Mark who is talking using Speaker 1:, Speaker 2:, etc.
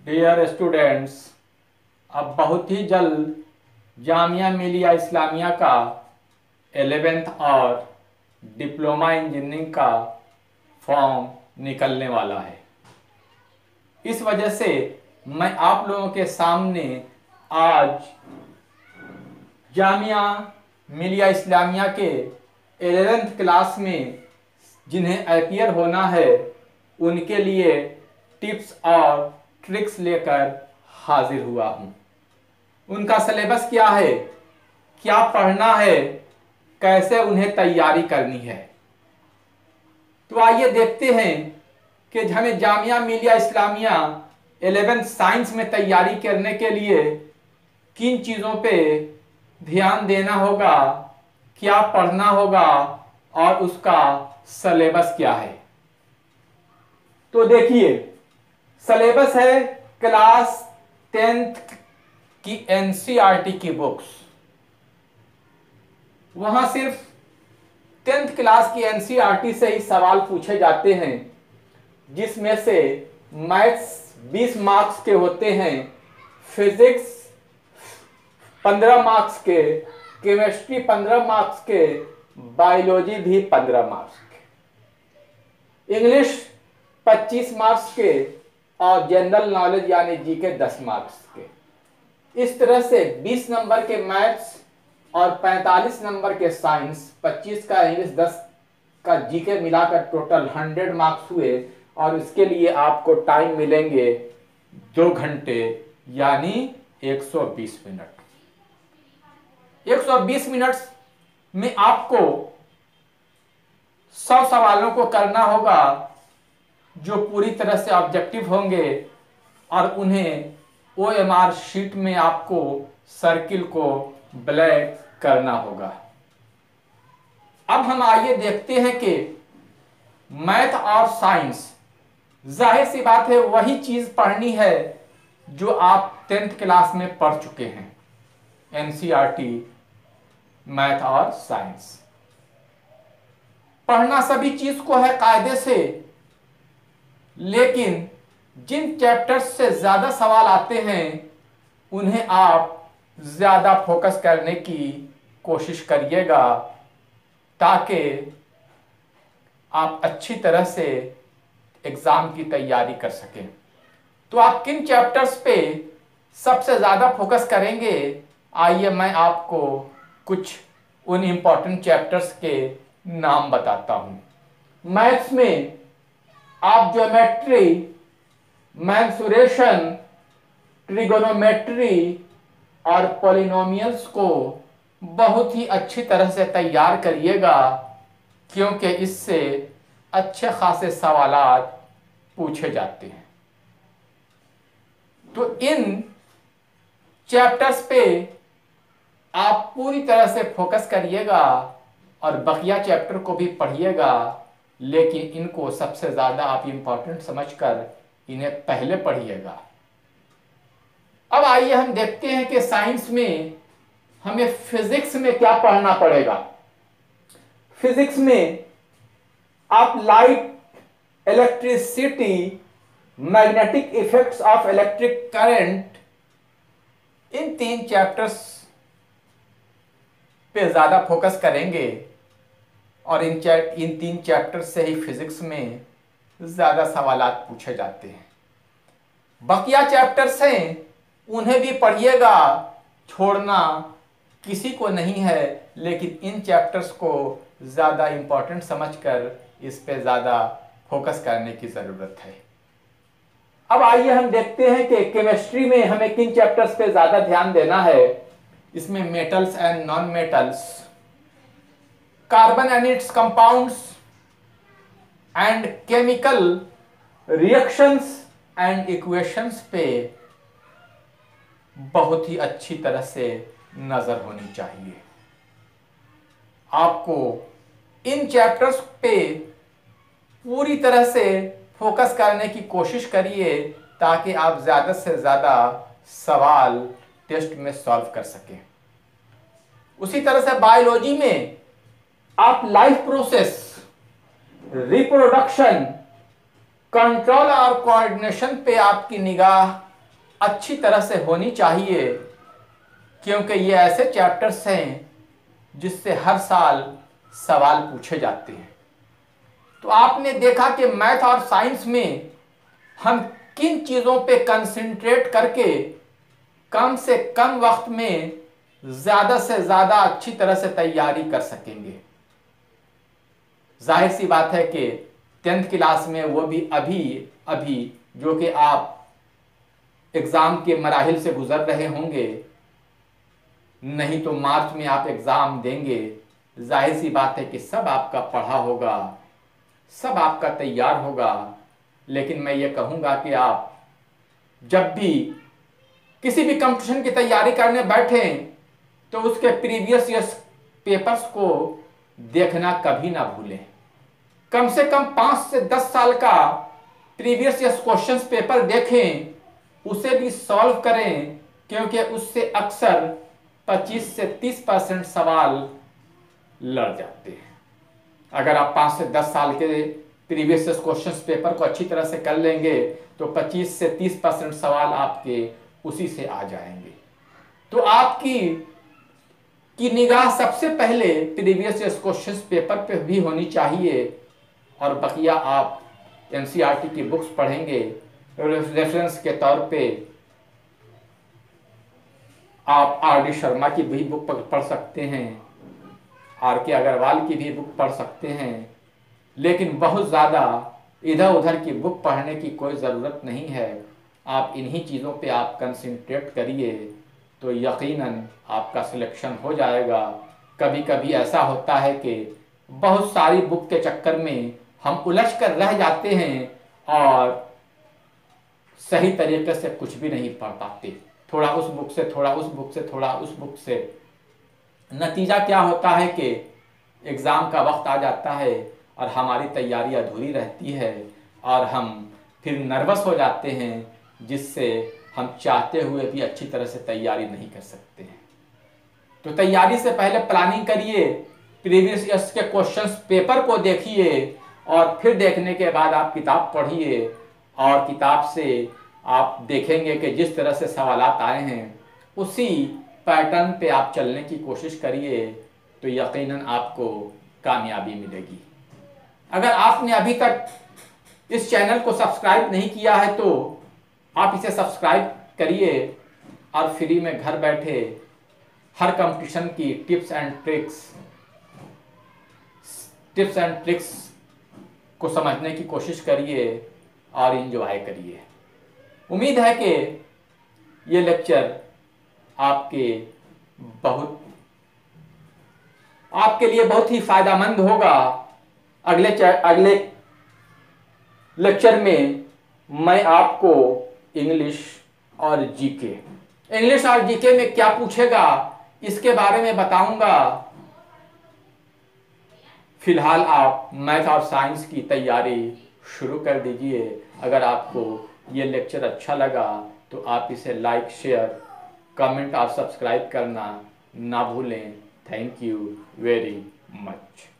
Speaker 1: Dear students, अब बहुत ही जल्द जामिया मिलिया इस्लामिया का 11th और डिप्लोमा इंजीनियरिंग का फॉर्म निकलने वाला है। इस वजह से मैं आप लोगों के सामने आज जामिया मिलिया इस्लामिया के 11th क्लास में जिन्हें अपीयर होना है उनके लिए टिप्स और ट्रिक्स लेकर हाजिर हुआ हूँ। उनका सिलेबस क्या है, क्या पढ़ना है, कैसे उन्हें तैयारी करनी है। तो आइए देखते हैं कि हमें जामिया मिलिया इस्लामिया 11th साइंस में तैयारी करने के लिए किन चीज़ों पे ध्यान देना होगा, क्या पढ़ना होगा और उसका सिलेबस क्या है। तो देखिए, सिलेबस है क्लास 10th की एनसीईआरटी की बुक्स। वहां सिर्फ 10th क्लास की एनसीईआरटी से ही सवाल पूछे जाते हैं, जिसमें से मैथ्स 20 मार्क्स के होते हैं, फिजिक्स 15 मार्क्स के, केमिस्ट्री 15 मार्क्स के, बायोलॉजी भी 15 मार्क्स के, इंग्लिश 25 मार्क्स के और जनरल नॉलेज यानी जीके 10 मार्क्स के। इस तरह से 20 नंबर के मैथ्स और 45 नंबर के साइंस, 25 का इंग्लिश, 10 का जीके मिलाकर टोटल 100 मार्क्स हुए। और इसके लिए आपको टाइम मिलेंगे 2 घंटे यानी 120 मिनट। 120 मिनट में आपको 100 सवालों को करना होगा जो पूरी तरह से ऑब्जेक्टिव होंगे और उन्हें OMR शीट में आपको सर्किल को ब्लैक करना होगा। अब हम आइए देखते हैं कि मैथ और साइंस, जाहिर सी बात है वही चीज पढ़नी है जो आप 10th क्लास में पढ़ चुके हैं, एनसीईआरटी मैथ और साइंस। पढ़ना सभी चीज को है कायदे से, लेकिन जिन चैप्टर्स से ज्यादा सवाल आते हैं उन्हें आप ज्यादा फोकस करने की कोशिश करिएगा, ताकि आप अच्छी तरह से एग्जाम की तैयारी कर सकें। तो आप किन चैप्टर्स पे सबसे ज्यादा फोकस करेंगे, आइए मैं आपको कुछ उन इंपॉर्टेंट चैप्टर्स के नाम बताता हूं। मैथ्स में आप ज्योमेट्री, मेंसुरेशन, ट्रिगोनोमेट्री और पॉलिनोमियल्स को बहुत ही अच्छी तरह से तैयार करिएगा, क्योंकि इससे अच्छे खासे सवालात पूछे जाते हैं। तो इन चैप्टर्स पे आप पूरी तरह से फोकस करिएगा और बकिया चैप्टर को भी पढ़िएगा, लेकिन इनको सबसे ज्यादा आप इंपॉर्टेंट समझकर इन्हें पहले पढ़िएगा। अब आइए हम देखते हैं कि साइंस में हमें फिजिक्स में क्या पढ़ना पड़ेगा। फिजिक्स में आप light, electricity, magnetic effects of electric current, इन 3 चैप्टर्स पे ज्यादा फोकस करेंगे और इन 3 चैप्टर से ही फिजिक्स में ज्यादा सवालात पूछे जाते हैं। बकिया चैप्टर्स हैं, उन्हें भी पढ़िएगा, छोड़ना किसी को नहीं है, लेकिन इन चैप्टर्स को ज्यादा इंपॉर्टेंट समझकर इस पे ज्यादा फोकस करने की जरूरत है। अब आइए हम देखते हैं कि केमिस्ट्री में हमें किन चैप्टर्स पे ज्यादा ध्यान देना है। इसमें metals and non metals, carbon and its compounds and chemical reactions and equations पे बहुत ही अच्छी तरह से नजर होनी चाहिए। आपको इन चैप्टर्स पे पूरी तरह से फोकस करने की कोशिश करिए, ताकि आप ज्यादा से ज्यादा सवाल टेस्ट में सॉल्व कर सकें। उसी तरह से बायोलॉजी में आप लाइफ प्रोसेस, रिप्रोडक्शन, कंट्रोल और कोऑर्डिनेशन पे आपकी निगाह अच्छी तरह से होनी चाहिए, क्योंकि ये ऐसे चैप्टर्स हैं जिससे हर साल सवाल पूछे जाते हैं। तो आपने देखा कि मैथ और साइंस में हम किन चीज़ों पे कंसंट्रेट करके कम से कम वक्त में ज़्यादा से ज़्यादा अच्छी तरह से तैयारी कर सकेंगे। जाहिर सी बात है कि 10th क्लास में वो भी अभी जो कि आप एग्ज़ाम के मराहिल से गुजर रहे होंगे, नहीं तो मार्च में आप एग्ज़ाम देंगे। जाहिर सी बात है कि सब आपका पढ़ा होगा, सब आपका तैयार होगा, लेकिन मैं ये कहूँगा कि आप जब भी किसी भी कंपटीशन की तैयारी करने बैठें तो उसके प्रीवियस ईयर्स पेपर्स को देखना कभी ना भूलें। कम से कम 5 से 10 साल का प्रीवियस ईयर्स क्वेश्चंस पेपर देखें, उसे भी सॉल्व करें, क्योंकि उससे अक्सर 25 से 30% सवाल लड़ जाते हैं। अगर आप 5 से 10 साल के प्रीवियस ईयर्स क्वेश्चंस पेपर को अच्छी तरह से कर लेंगे तो 25 से 30% सवाल आपके उसी से आ जाएंगे। तो आपकी निगाह सबसे पहले प्रीवियस ईयर्स क्वेश्चंस पेपर पे भी होनी चाहिए, और बकिया आप एनसीईआरटी की बुक्स पढ़ेंगे रेफरेंस के तौर पे। आप आर.डी. शर्मा की भी बुक पढ़ सकते हैं, आर.के. अग्रवाल की भी बुक पढ़ सकते हैं, लेकिन बहुत ज़्यादा इधर उधर की बुक पढ़ने की कोई ज़रूरत नहीं है। आप इन्हीं चीज़ों पे आप कंसंट्रेट करिए तो यकीनन आपका सिलेक्शन हो जाएगा। कभी कभी ऐसा होता है कि बहुत सारी बुक के चक्कर में हम उलझ कर रह जाते हैं और सही तरीके से कुछ भी नहीं पढ़ पाते। थोड़ा उस बुक से, थोड़ा उस बुक से, थोड़ा उस बुक से। नतीजा क्या होता है कि एग्ज़ाम का वक्त आ जाता है और हमारी तैयारी अधूरी रहती है और हम फिर नर्वस हो जाते हैं, जिससे हम चाहते हुए भी अच्छी तरह से तैयारी नहीं कर सकते हैं। तो तैयारी से पहले प्लानिंग करिए, प्रीवियस ईयर्स के क्वेश्चंस पेपर को देखिए और फिर देखने के बाद आप किताब पढ़िए, और किताब से आप देखेंगे कि जिस तरह से सवालात आए हैं उसी पैटर्न पे आप चलने की कोशिश करिए, तो यकीनन आपको कामयाबी मिलेगी। अगर आपने अभी तक इस चैनल को सब्सक्राइब नहीं किया है तो आप इसे सब्सक्राइब करिए और फ्री में घर बैठे हर कंपटीशन की टिप्स एंड ट्रिक्स को समझने की कोशिश करिए और एंजॉय करिए। उम्मीद है कि ये लेक्चर आपके लिए बहुत ही फायदेमंद होगा। अगले लेक्चर में मैं आपको इंग्लिश और जीके में क्या पूछेगा इसके बारे में बताऊंगा। फिलहाल आप मैथ और साइंस की तैयारी शुरू कर दीजिए। अगर आपको ये लेक्चर अच्छा लगा तो आप इसे लाइक, शेयर, कमेंट और सब्सक्राइब करना ना भूलें। Thank you very much.